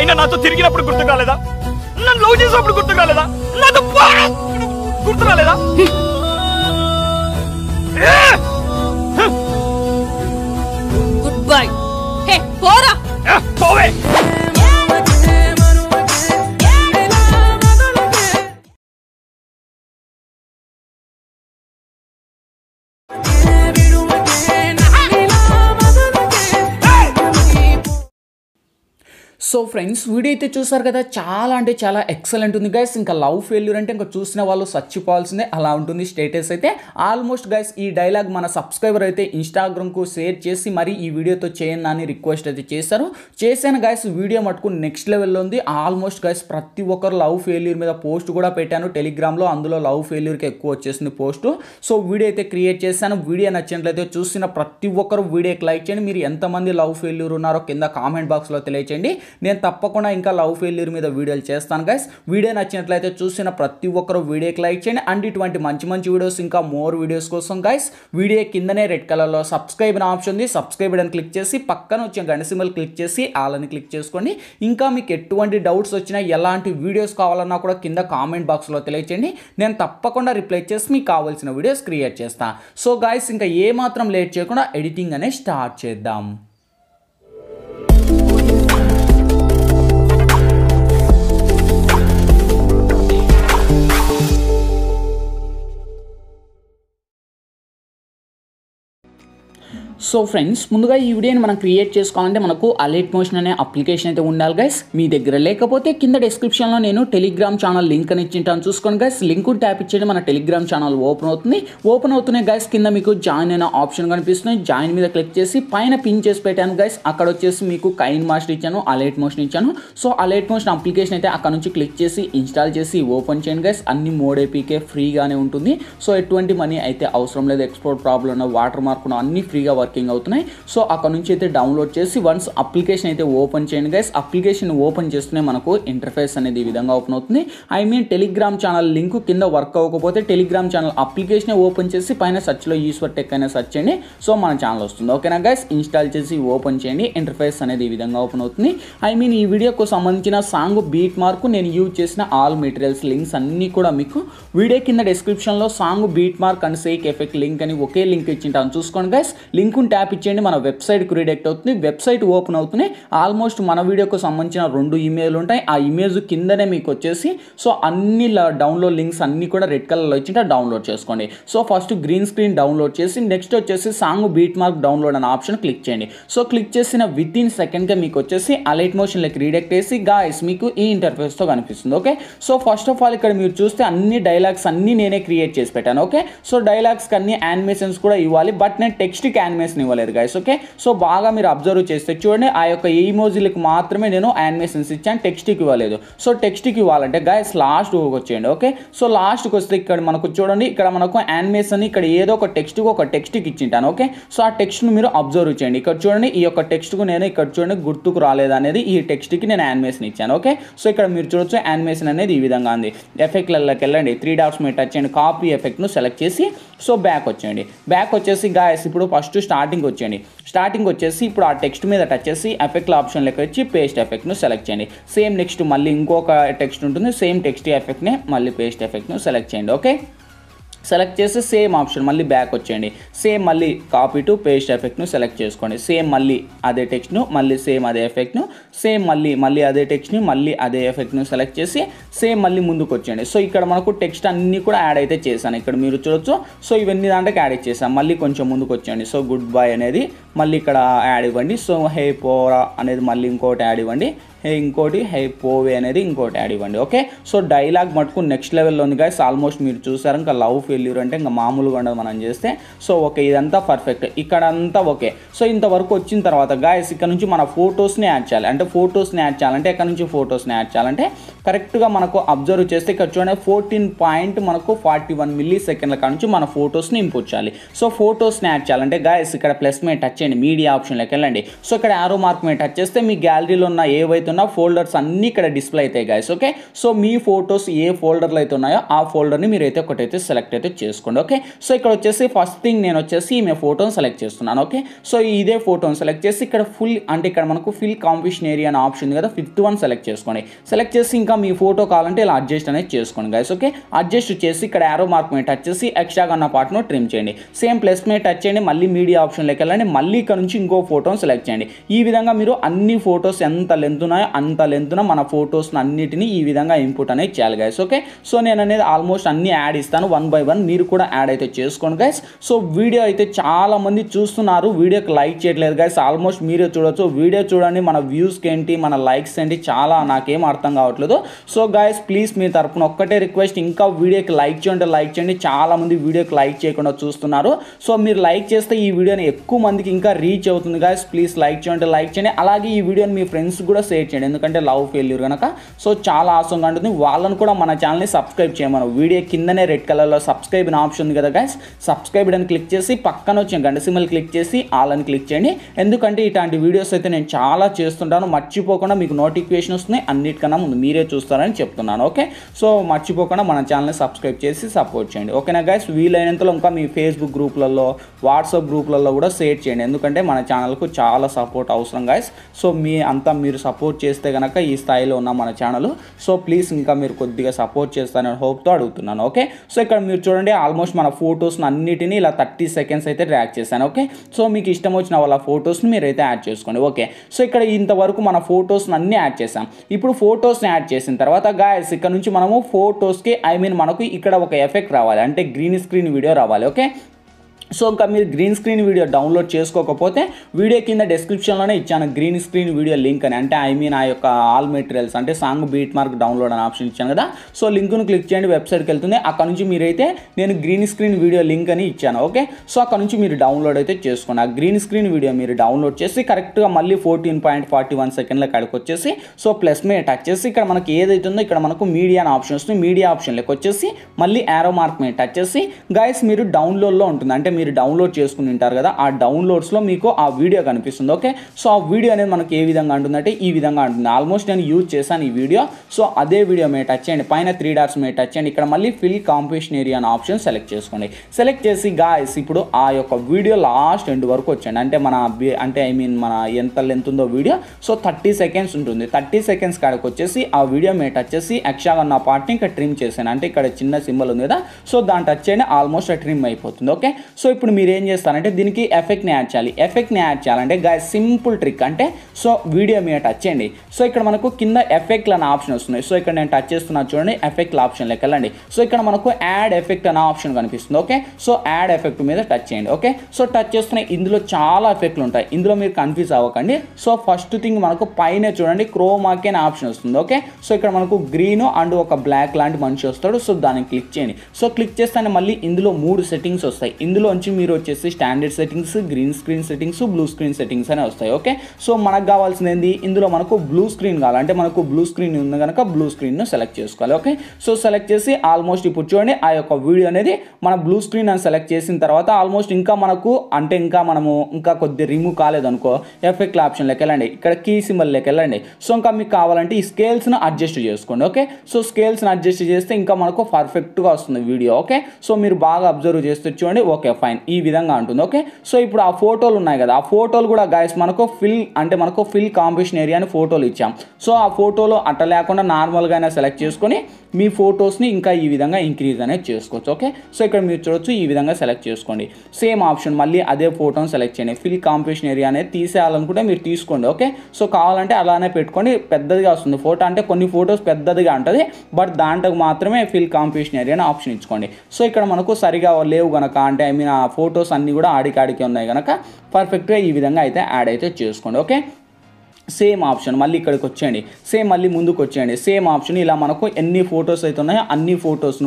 అయినా నాతో తిరిగినప్పుడు గుర్తు కాలేదా? నన్ను లవ్ చేసినప్పుడు గుర్తు కాలేదా? నాతో గుర్తు రాలేదా? Good bye. హే పోరా. పోవే. సో ఫ్రెండ్స్ వీడియో అయితే చూసారు కదా, చాలా అంటే చాలా ఎక్సలెంట్ ఉంది గైస్. ఇంకా లవ్ ఫెయిల్యూర్ అంటే ఇంకా చూసిన వాళ్ళు చచ్చిపోవాల్సిందే, అలా ఉంటుంది స్టేటస్ అయితే. ఆల్మోస్ట్ గైస్ ఈ డైలాగ్ మన సబ్స్క్రైబర్ అయితే ఇన్స్టాగ్రామ్కు షేర్ చేసి మరి ఈ వీడియోతో చేయండి అని రిక్వెస్ట్ అయితే చేశాను గైస్. వీడియో మటుకు నెక్స్ట్ లెవెల్లో ఉంది. ఆల్మోస్ట్ గైస్ ప్రతి ఒక్కరు లవ్ ఫెయిల్యూర్ మీద పోస్ట్ కూడా పెట్టాను టెలిగ్రామ్లో, అందులో లవ్ ఫెయిల్యూర్కి ఎక్కువ వచ్చేసింది పోస్ట్. సో వీడియో అయితే క్రియేట్ చేశాను. వీడియో నచ్చినట్లయితే చూసిన ప్రతి ఒక్కరు వీడియోకి లైక్ చేయండి. మీరు ఎంతమంది లవ్ ఫెయిల్యూర్ ఉన్నారో కింద కామెంట్ బాక్స్లో తెలియచేయండి. నేను తప్పకుండా ఇంకా లవ్ ఫెయిల్యూర్ మీద వీడియోలు చేస్తాను గైస్. వీడియో నచ్చినట్లయితే చూసిన ప్రతి ఒక్కరు వీడియోకి లైక్ చేయండి. అండ్ ఇటువంటి మంచి వీడియోస్ ఇంకా మోర్ వీడియోస్ కోసం గైస్ వీడియో కిందనే రెడ్ కలర్లో సబ్స్క్రైబ్ అనే ఆప్షన్ ఉంది. సబ్స్క్రైబ్ అని క్లిక్ చేసి పక్కన వచ్చే గంట సింబల్ క్లిక్ చేసి ఆల్ అని క్లిక్ చేసుకోండి. ఇంకా మీకు ఎటువంటి డౌట్స్ వచ్చినా ఎలాంటి వీడియోస్ కావాలన్నా కూడా కింద కామెంట్ బాక్స్లో తెలియచేయండి. నేను తప్పకుండా రిప్లై చేసి మీకు కావాల్సిన వీడియోస్ క్రియేట్ చేస్తాను. సో గైస్ ఇంకా ఏమాత్రం లేట్ చేయకుండా ఎడిటింగ్ అనేది స్టార్ట్ చేద్దాం. సో ఫ్రెండ్స్ ముందుగా ఈ వీడియోని మనం క్రియేట్ చేసుకోవాలంటే మనకు అలర్ట్ మోషన్ అనే అప్లికేషన్ అయితే ఉండాలి గైస్. మీ దగ్గర లేకపోతే కింద డిస్క్రిప్షన్లో నేను టెలిగ్రామ్ ఛానల్ లింక్ అని ఇచ్చింటాను, చూసుకోండి గైస్. లింక్ ట్యాప్ ఇచ్చేది మన టెలిగ్రామ్ ఛానల్ ఓపెన్ అవుతున్నాయి గైస్. కింద మీకు జాయిన్ అయిన ఆప్షన్ కనిపిస్తుంది. జాయిన్ మీద క్లిక్ చేసి పైన పిన్ చేసి పెట్టాను గైస్. అక్కడ వచ్చేసి మీకు కైన్ మాస్టర్ ఇచ్చాను, అలర్ట్ మోషన్ ఇచ్చాను. సో అలర్ట్ మోషన్ అప్లికేషన్ అయితే అక్కడ నుంచి క్లిక్ చేసి ఇన్స్టాల్ చేసి ఓపెన్ చేయండి గైస్. అన్ని మోడ్ ఏపీకే ఫ్రీగానే ఉంటుంది. సో ఎటువంటి మనీ అయితే అవసరం లేదు. ఎక్స్పోర్ట్ ప్రాబ్లం వాటర్ మార్క్ అన్ని ఫ్రీగా వర్కింగ్ అవుతున్నాయి. సో అక్కడ నుంచి అయితే డౌన్లోడ్ చేసి వన్స్ అప్లికేషన్ అయితే ఓపెన్ చేయండి గైస్. అప్లికేషన్ ఓపెన్ చేస్తూనే మనకు ఇంటర్ఫేస్ అనేది ఈ విధంగా ఓపెన్ అవుతుంది. టెలిగ్రామ్ ఛానల్ లింక్ కింద వర్క్ అవ్వకపోతే టెలిగ్రామ్ ఛానల్ అప్లికేషన్ ఓపెన్ చేసి పైన సెర్చ్లో ఈశ్వర్ టెక్ అయినా సెర్చ్ చేయండి. సో మన ఛానల్ వస్తుంది. ఓకేనా గైస్, ఇన్స్టాల్ చేసి ఓపెన్ చేయండి. ఇంటర్ఫేస్ అనేది ఈ విధంగా ఓపెన్ అవుతుంది. ఈ వీడియోకు సంబంధించిన సాంగ్ బీట్ మార్క్ నేను యూజ్ చేసిన ఆల్ మెటీరియల్స్ లింక్స్ అన్నీ కూడా మీకు వీడియో కింద డిస్క్రిప్షన్లో song beat mark and shake effect link అని ఒకే లింక్ ఇచ్చింటాను, చూసుకోండి గైస్. లింక్ ట్యాప్ ఇచ్చేయండి, మన వెబ్సైట్కి రీడైరెక్ట్ అవుతుంది. వెబ్సైట్ ఓపెన్ అవుతుంది. ఆల్మోస్ట్ మన వీడియోకు సంబంధించిన 2 ఇమేజ్లు ఉంటాయి. ఆ ఇమేజ్ కిందనే మీకు వచ్చేసి సో అన్ని డౌన్లోడ్ లింక్స్ అన్ని కూడా రెడ్ కలర్లో ఇచ్చింటే డౌన్లోడ్ చేసుకోండి. So first green screen download చేసి నెక్స్ట్ వచ్చేసి సాంగ్ బీట్ మార్క్ డౌన్లోడ్ అనే ఆప్షన్ క్లిక్ చేయండి. సో క్లిక్ చేసిన విత్ ఇన్ సెకండ్గా మీకు వచ్చేసి అలర్ట్ మోషన్లోకి రీడైరెక్ట్ చేసి గాయస్ మీకు ఈ ఇంటర్ఫేస్తో కనిపిస్తుంది. Okay, so first of all ఇక్కడ మీరు చూస్తే అన్ని డైలాగ్స్ అన్ని నేనే క్రియేట్ చేసి పెట్టాను. ఓకే, సో డైలాగ్స్కి అన్ని యానిమేషన్స్ కూడా ఇవ్వాలి, బట్ నేను టెక్స్ట్కి యానిమేషన్ ఇవ్వలేదు గైస్. ఓకే, సో బాగా మీరు అబ్జర్వ్ చేస్తే చూడండి, ఆ యొక్క ఈమోజీలకు మాత్రమే నేను యానిమేషన్స్ ఇచ్చాను, టెక్స్ట్కి ఇవ్వలేదు. సో టెక్స్ట్కి ఇవ్వాలంటే గైస్ లాస్ట్ వచ్చేయండి. ఓకే, సో లాస్ట్కి వస్తే ఇక్కడ మనకు చూడండి, ఇక్కడ మనకు యానిమేషన్ ఇక్కడ ఏదో ఒక టెక్స్ట్కి ఇచ్చింటాను. ఓకే, సో ఆ టెక్స్ట్ను మీరు అబ్జర్వ్ చేయండి. ఇక్కడ చూడండి, ఈ యొక్క టెక్స్ట్కు నేను ఇక్కడ చూడండి గుర్తుకు రాలేదు అనేది ఈ టెక్స్ట్కి నేను యానిమేషన్ ఇచ్చాను. ఓకే, సో ఇక్కడ మీరు చూడొచ్చు యానిమేషన్ అనేది ఈ విధంగా ఉంది. ఎఫెక్ట్లలోకి వెళ్ళండి, 3 డాట్స్ మీద టచ్ చేయండి, కాపీ ఎఫెక్ట్ను సెలెక్ట్ చేసి సో బ్యాక్ వచ్చేయండి. బ్యాక్ వచ్చేసి గాయస్ ఇప్పుడు ఫస్ట్ స్టార్టింగ్ వచ్చేయండి. స్టార్టింగ్ వచ్చేసి ఇప్పుడు ఆ టెక్స్ట్ మీద టచ్ చేసి ఎఫెక్ట్ల ఆప్షన్ లెక్క వచ్చి పేస్ట్ ఎఫెక్ట్ను సెలెక్ట్ చేయండి. సేమ్ నెక్స్ట్ మళ్ళీ ఇంకొక టెక్స్ట్ ఉంటుంది, సేమ్ టెక్స్ట్ ఎఫెక్ట్నే మళ్ళీ పేస్ట్ ఎఫెక్ట్ను సెలెక్ట్ చేయండి. ఓకే, సెలెక్ట్ చేసి సేమ్ ఆప్షన్ మళ్ళీ బ్యాక్ వచ్చేయండి. సేమ్ మళ్ళీ కాపీ టు పేస్ట్ ఎఫెక్ట్ను సెలెక్ట్ చేసుకోండి. సేమ్ మళ్ళీ అదే టెక్స్ట్ను మళ్ళీ సేమ్ అదే ఎఫెక్ట్ను సేమ్ మళ్ళీ అదే టెక్స్ట్ని మళ్ళీ అదే ఎఫెక్ట్ను సెలెక్ట్ చేసి సేమ్ మళ్ళీ ముందుకు వచ్చేయండి. సో ఇక్కడ మనకు టెక్స్ట్ అన్నీ కూడా యాడ్ అయితే చేశాను, ఇక్కడ మీరు చూడొచ్చు. సో ఇవన్నీ దాంట్లోకి యాడ్ చేసాను. మళ్ళీ కొంచెం ముందుకు వచ్చేయండి. సో గుడ్ బై అనేది మళ్ళీ ఇక్కడ యాడ్ ఇవ్వండి. సో హే పోరా అనేది మళ్ళీ ఇంకోటి యాడ్ ఇవ్వండి. ఇంకోటి హే పోవే అనేది ఇంకోటి యాడ్ ఇవ్వండి. ఓకే, సో డైలాగ్ మటుకు నెక్స్ట్ లెవెల్లో ఉంది గైస్. ఆల్మోస్ట్ మీరు చూసారు. ఇంకా లవ్ ఫెయిల్యూర్ అంటే ఇంకా మామూలుగా ఉండదు మనం చేస్తే. సో ఓకే, ఇదంతా పర్ఫెక్ట్, ఇక్కడ అంతా ఓకే. సో ఇంతవరకు వచ్చిన తర్వాత గాయస్ ఇక్కడ నుంచి మన ఫొటోస్ని యాడ్ చేయాలి. అంటే ఫొటోస్ని యాడ్ చేయాలంటే ఎక్కడ నుంచి ఫొటోస్ని యాడ్ చేయాలంటే కరెక్ట్గా మనకు అబ్జర్వ్ చేస్తే ఇక్కడ చూడండి 14.41 మిల్లీ సెకండ్ల కాడ నుంచి మన ఫొటోస్ని ఇంపోర్ట్ చేయాలి. సో ఫొటోస్ని యాడ్ చేయాలంటే గాయస్ ఇక్కడ ప్లస్ మీద టచ్ చేయండి, మీడియా ఆప్షన్లోకి వెళ్ళండి. సో ఇక్కడ యారో మార్క్ మీద టచ్ చేస్తే మీ గ్యాలరీలో ఉన్న ఏవైతే ఉన్నా ఫోల్డర్స్ అన్నీ ఇక్కడ డిస్ప్లే అవుతాయి గైస్. ఓకే, సో మీ ఫొటోస్ ఏ ఫోల్డర్లో అయితే ఉన్నాయో ఆ ఫోల్డర్ని మీరైతే ఒకటైతే సెలెక్ట్ అయితే చేసుకోండి. ఓకే, సో ఇక్కడ వచ్చేసి ఫస్ట్ థింగ్ నేను వచ్చేసి ఈమె ఫోటోని సెలెక్ట్ చేస్తున్నాను. ఓకే, సో ఇదే ఫోటోని సెలెక్ట్ చేసి ఇక్కడ ఫుల్ అంటే ఇక్కడ మనకు ఫిల్ కాంపిటీషన్ ఏరియా అని ఆప్షన్ ఉంది కదా, 5th వన్ సెలెక్ట్ చేసుకోండి. సెలెక్ట్ చేసి ఇంకా మీ ఫోటో కావాలంటే ఇలా అడ్జస్ట్ అనేది చేసుకోండి గైస్. ఓకే, అడ్జస్ట్ చేసి ఇక్కడ యారో మార్క్ మీద టచ్ చేసి ఎక్స్ట్రాగా ఉన్న పార్ట్ను ట్రిమ్ చేయండి. సేమ్ ప్లస్ మీద టచ్ చేయండి, మళ్ళీ మీడియా ఆప్షన్లోకి వెళ్ళండి, మళ్ళీ ఇక్కడ నుంచి ఇంకో ఫోటోని సెలెక్ట్ చేయండి. ఈ విధంగా మీరు అన్ని ఫొటోస్ ఎంత లెంత్ ఉన్నాయో అంత లెంత్న మన ఫొటోస్ని అన్నిటిని ఈ విధంగా ఇన్పుట్ అనేది చేయాలి గైస్. ఓకే, సో నేను అనేది ఆల్మోస్ట్ అన్ని యాడ్ ఇస్తాను 1 by 1, మీరు కూడా యాడ్ అయితే చేసుకోండి గైస్. సో వీడియో అయితే చాలా మంది చూస్తున్నారు, వీడియోకి లైక్ చేయట్లేదు గైస్. ఆల్మోస్ట్ మీరే చూడొచ్చు, వీడియో చూడండి, మన వ్యూస్కి ఏంటి మన లైక్స్ ఏంటి చాలా నాకేం అర్థం కావట్లేదు. సో గైస్ ప్లీజ్ మీ తరపున ఒక్కటే రిక్వెస్ట్, ఇంకా వీడియోకి లైక్ చేయండి, లైక్ చేయండి. చాలా మంది వీడియోకి లైక్ చేయకుండా చూస్తున్నారు. సో మీరు లైక్ చేస్తే ఈ వీడియోని ఎక్కువ మందికి ఇంకా రీచ్ అవుతుంది గైస్. ప్లీజ్ లైక్ చేయండి, లైక్ చేయండి. అలాగే ఈ వీడియోని మీ ఫ్రెండ్స్ కూడా షేర్ చేయండి, ఎందుకంటే లవ్ ఫెయిల్యూర్ కనుక సో చాలా ఆసంగా ఉంటుంది. వాళ్ళని కూడా మన ఛానల్ని సబ్స్క్రైబ్ చేయమను. వీడియో కిందనే రెడ్ కలర్లో సబ్స్క్రైబ్ అనే ఆప్షన్ ఉంది కదా గైస్, సబ్స్క్రైబ్ అని క్లిక్ చేసి పక్కన వచ్చిన గంట సింబల్ క్లిక్ చేసి ఆల్ అని క్లిక్ చేయండి. ఎందుకంటే ఇట్లాంటి వీడియోస్ అయితే నేను చాలా చేస్తుంటాను, మర్చిపోకుండా మీకు నోటిఫికేషన్ వస్తుంది. అన్నిటికన్నా ముందు మీరే చూస్తారని చెప్తున్నాను. ఓకే, సో మర్చిపోకుండా మన ఛానల్ని సబ్స్క్రైబ్ చేసి సపోర్ట్ చేయండి. ఓకేనా గైస్, వీలైనంతలో ఇంకా మీ ఫేస్బుక్ గ్రూప్లలో వాట్సాప్ గ్రూప్లలో కూడా షేర్ చేయండి, ఎందుకంటే మన ఛానల్కు చాలా సపోర్ట్ అవసరం గైస్. సో మీరు సపోర్ట్ చేస్తే కనుక ఈ స్థాయిలో ఉన్న మన ఛానల్. సో ప్లీజ్ ఇంకా మీరు కొద్దిగా సపోర్ట్ చేస్తారని హోప్తో అడుగుతున్నాను. ఓకే, సో ఇక్కడ మీరు చూడండి ఆల్మోస్ట్ మన ఫొటోస్ని అన్నిటినీ ఇలా 30 seconds అయితే ట్రాక్ చేశాను. ఓకే, సో మీకు ఇష్టం వచ్చిన వాళ్ళ ఫొటోస్ని మీరైతే యాడ్ చేసుకోండి. ఓకే, సో ఇక్కడ ఇంతవరకు మన ఫొటోస్ని అన్నీ యాడ్ చేసాం. ఇప్పుడు ఫొటోస్ని యాడ్ చేసిన తర్వాత గాయస్ ఇక్కడ నుంచి మనము ఫొటోస్కి మనకు ఇక్కడ ఒక ఎఫెక్ట్ రావాలి, అంటే గ్రీన్ స్క్రీన్ వీడియో రావాలి. ఓకే, సో ఇంకా మీరు గ్రీన్ స్క్రీన్ వీడియో డౌన్లోడ్ చేసుకోకపోతే వీడియో కింద డిస్క్రిప్షన్లోనే ఇచ్చాను గ్రీన్ స్క్రీన్ వీడియో లింక్ అని, అంటే ఆ యొక్క ఆల్ మెటీరియల్స్ అంటే సాంగ్ బీట్ మార్క్ డౌన్లోడ్ అని ఆప్షన్ ఇచ్చాను కదా. సో లింక్ను క్లిక్ చేయండి, వెబ్సైట్కి వెళ్తుంది. అక్కడ నుంచి మీరైతే నేను గ్రీన్ స్క్రీన్ వీడియో లింక్ అని ఇచ్చాను. ఓకే, సో అక్కడ నుంచి మీరు డౌన్లోడ్ అయితే చేసుకోండి. ఆ గ్రీన్ స్క్రీన్ వీడియో మీరు డౌన్లోడ్ చేసి కరెక్ట్గా మళ్ళీ 14.41 సెకండ్ల కాడికి వచ్చేసి సో ప్లస్ మీద టచ్ చేసి ఇక్కడ మనకి ఏదైతే ఉందో ఇక్కడ మనకు మీడియా అని ఆప్షన్ వస్తుంది, మీడియా ఆప్షన్లోకి వచ్చేసి మళ్ళీ యారో మార్క్ మీద టచ్ చేసి గైస్ మీరు డౌన్లోడ్లో ఉంటుంది, అంటే మీరు డౌన్లోడ్ చేసుకుని ఉంటారు కదా, ఆ డౌన్లోడ్స్లో మీకు ఆ వీడియో కనిపిస్తుంది. ఓకే, సో ఆ వీడియో అనేది మనకి ఏ విధంగా ఉంటుందంటే ఈ విధంగా ఉంటుంది. ఆల్మోస్ట్ నేను యూజ్ చేశాను ఈ వీడియో. సో అదే వీడియో మీద టచ్ చేయండి, పైన 3 dots మీద టచ్ చేయండి, ఇక్కడ మళ్ళీ ఫిల్ కాంపిటీషన్ ఏరియా అనే ఆప్షన్ సెలెక్ట్ చేసుకోండి. సెలెక్ట్ చేసి గాయస్ ఇప్పుడు ఆ యొక్క వీడియో లాస్ట్ ఎండ్ వరకు వచ్చండి, అంటే మన ఎంత లెంత్ ఉందో వీడియో. సో 30 seconds ఉంటుంది. 30 seconds కాడికి వచ్చేసి ఆ వీడియో మీద టచ్ చేసి ఎక్స్ట్రాగా ఉన్న పార్ట్ని ఇక్కడ ట్రిమ్ చేశాను, అంటే ఇక్కడ చిన్న సింబల్ ఉంది కదా, సో దాన్ని టచ్ చేయండి, ఆల్మోస్ట్ ట్రిమ్ అయిపోతుంది. ఓకే, సో ఇప్పుడు మీరు ఏం చేస్తారంటే దీనికి ఎఫెక్ట్ని యాడ్ చేయాలి. ఎఫెక్ట్ని యాడ్ చేయాలంటే గాయస్ సింపుల్ ట్రిక్, అంటే సో వీడియో మీద టచ్ చేయండి. సో ఇక్కడ మనకు కింద ఎఫెక్ట్లు అనే ఆప్షన్ వస్తుంది. సో ఇక్కడ నేను టచ్ చేస్తున్నా చూడండి, ఎఫెక్ట్ ఆప్షన్లోకి వెళ్ళండి. సో ఇక్కడ మనకు యాడ్ ఎఫెక్ట్ అనే ఆప్షన్ కనిపిస్తుంది. ఓకే, సో యాడ్ ఎఫెక్ట్ మీద టచ్ చేయండి. ఓకే, సో టచ్ చేస్తున్న ఇందులో చాలా ఎఫెక్ట్లు ఉంటాయి, ఇందులో మీరు కన్ఫ్యూజ్ అవ్వకండి. సో ఫస్ట్ థింగ్ మనకు పైన చూడండి క్రోమాకి అనే ఆప్షన్ వస్తుంది. ఓకే, సో ఇక్కడ మనకు గ్రీన్ అండ్ ఒక బ్లాక్ లాంటి మనిషి వస్తాడు. సో దాన్ని క్లిక్ చేయండి. సో క్లిక్ చేస్తే మళ్ళీ ఇందులో 3 సెట్టింగ్స్ వస్తాయి. ఇందులోంచి మీరు వచ్చేసి standard settings, green screen settings, blue screen settings అనే వస్తాయి. ఓకే, సో మనకు కావాల్సింది ఏంది, ఇందులో మనకు బ్లూ స్క్రీన్ కావాలి, అంటే మనకు బ్లూ స్క్రీన్ ఉంది కనుక బ్లూ స్క్రీన్ను సెలెక్ట్ చేసుకోవాలి. ఓకే, సో సెలెక్ట్ చేసి ఆల్మోస్ట్ ఇప్పుడు చూడండి ఆ యొక్క వీడియో అనేది మన బ్లూ స్క్రీన్ అని సెలెక్ట్ చేసిన తర్వాత ఆల్మోస్ట్ ఇంకా మనకు అంటే ఇంకా కొద్ది రిమూవ్ కాలేదనుకో ఎఫెక్ట్ ఆప్షన్లోకి వెళ్ళండి, ఇక్కడ కీ సింబల్లోకి వెళ్ళండి. సో ఇంకా మీకు కావాలంటే ఈ స్కేల్స్ను అడ్జస్ట్ చేసుకోండి. ఓకే, సో స్కేల్స్ని అడ్జస్ట్ చేస్తే ఇంకా మనకు పర్ఫెక్ట్గా వస్తుంది వీడియో. ఓకే, సో మీరు బాగా అబ్జర్వ్ చేస్తే చూడండి. ఓకే ఫైన్, ఈ విధంగా ఉంటుంది. ఓకే, సో ఇప్పుడు ఆ ఫోటోలు ఉన్నాయి కదా, ఆ ఫోటోలు కూడా గాయస్ మనకు ఫిల్ కాంపిటీషన్ ఏరియా అని ఫోటోలు ఇచ్చాం. సో ఆ ఫోటోలు అట్ట లేకుండా నార్మల్గానే సెలెక్ట్ చేసుకొని మీ ఫొటోస్ని ఇంకా ఈ విధంగా ఇంక్రీజ్ అనేది చేసుకోవచ్చు. ఓకే, సో ఇక్కడ మీరు చూడొచ్చు ఈ విధంగా సెలెక్ట్ చేసుకోండి. సేమ్ ఆప్షన్ మళ్ళీ అదే ఫోటోని సెలెక్ట్ చేయండి. ఫిల్ కాంపిటీషన్ ఏరియా అనేది తీసేయాలనుకుంటే మీరు తీసుకోండి. ఓకే, సో కావాలంటే అలానే పెట్టుకోండి, పెద్దదిగా వస్తుంది ఫోటో, అంటే కొన్ని ఫొటోస్ పెద్దదిగా ఉంటుంది, బట్ దాంట్లో మాత్రమే ఫిల్ కాంపిటీషన్ ఏరియా అని ఆప్షన్ ఇచ్చుకోండి. సో ఇక్కడ మనకు సరిగా లేవు కనుక, అంటే ఆ ఫొటోస్ అన్నీ కూడా ఆడికాడికి ఉన్నాయి కనుక పర్ఫెక్ట్గా ఈ విధంగా అయితే యాడ్ అయితే చేసుకోండి. ఓకే, సేమ్ ఆప్షన్ మళ్ళీ ఇక్కడికి వచ్చేయండి, సేమ్ మళ్ళీ ముందుకు వచ్చేయండి, సేమ్ ఆప్షన్ ఇలా మనకు ఎన్ని ఫొటోస్ అయితే ఉన్నాయో అన్ని ఫొటోస్ను కూడా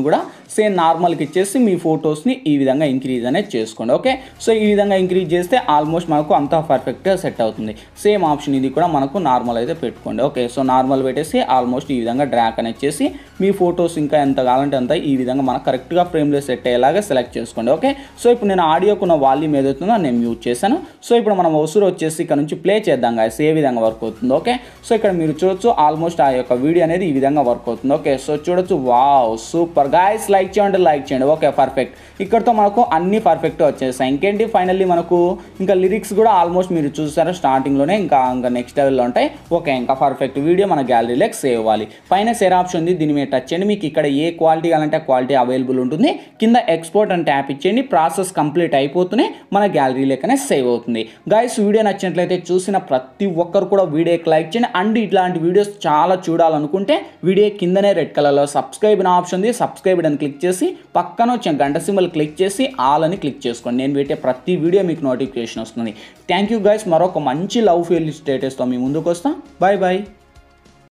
సేమ్ నార్మల్కి ఇచ్చేసి మీ ఫొటోస్ని ఈ విధంగా ఇంక్రీజ్ అనేది చేసుకోండి. ఓకే, సో ఈ విధంగా ఇంక్రీజ్ చేస్తే ఆల్మోస్ట్ మనకు అంతా పర్ఫెక్ట్గా సెట్ అవుతుంది. సేమ్ ఆప్షన్ ఇది కూడా మనకు నార్మల్ అయితే పెట్టుకోండి. ఓకే, సో నార్మల్ పెట్టేసి ఆల్మోస్ట్ ఈ విధంగా డ్రాగ్ అనేది చేసి మీ ఫొటోస్ ఇంకా ఎంత కావాలంటే అంత ఈ విధంగా మనకు కరెక్ట్గా ఫ్రేమ్లో సెట్ అయ్యేలాగా సెలెక్ట్ చేసుకోండి. ఓకే, సో ఇప్పుడు నేను ఆడియోకున్న వాల్యూమ్ ఏదవుతుందో నేను మ్యూట్ చేశాను. సో ఇప్పుడు మనం అవసరం వచ్చేసి ఇక్కడ నుంచి ప్లే చేద్దాం గాయస్, ఏ విధంగా వర్క్ అవుతుంది. ఓకే, సో ఇక్కడ మీరు చూడొచ్చు ఆల్మోస్ట్ ఆ యొక్క వీడియో అనేది ఈ విధంగా వర్క్ అవుతుంది. ఓకే, సో చూడొచ్చు. వావ్, సూపర్ గాయస్, లైక్ చేయండి. Okay, perfect. ఇక్కడతో మనకు అన్ని పర్ఫెక్ట్ వచ్చేసాయి. ఇంకేంటి ఫైనల్లీ మనకు ఇంకా లిరిక్స్ కూడా ఆల్మోస్ట్ మీరు చూసారా స్టార్టింగ్లోనే ఇంకా నెక్స్ట్ లెవెల్లో ఉంటాయి. ఓకే, ఇంకా పర్ఫెక్ట్ వీడియో మన గ్యాలరీలోకి సేవ్ అవ్వాలి. పైన షేర్ ఆప్షన్ ఉంది, దీని మీద టచ్ చేయండి. మీకు ఇక్కడ ఏ క్వాలిటీ కావాలంటే ఆ క్వాలిటీ అవైలబుల్ ఉంటుంది. కింద ఎక్స్పోర్ట్ అని ట్యాప్ ఇచ్చేయండి. ప్రాసెస్ కంప్లీట్ అయిపోతూనే మన గ్యాలరీలోకనే సేవ్ అవుతుంది. గైస్, వీడియో నచ్చినట్లయితే చూసిన ప్రతి ఒక్కరు కూడా వీడియోకి లైక్ చేయండి. అండ్ ఇట్లాంటి వీడియోస్ చాలా చూడాలనుకుంటే వీడియో కిందనే రెడ్ కలర్లో సబ్స్క్రైబ్ అనే ఆప్షన్ ఉంది. సబ్స్క్రైబ్ అని క్లిక్ చేసి పక్కన వచ్చిన గంట సింబల్ క్లిక్ చేసి ఆల్ అని క్లిక్ చేసుకోండి. నేను పెట్టే ప్రతి వీడియో మీకు నోటిఫికేషన్ వస్తుంది. Thank you guys. మరొక మంచి లవ్ ఫెయిల్ స్టేటస్తో మీ ముందుకు వస్తాం. Bye bye.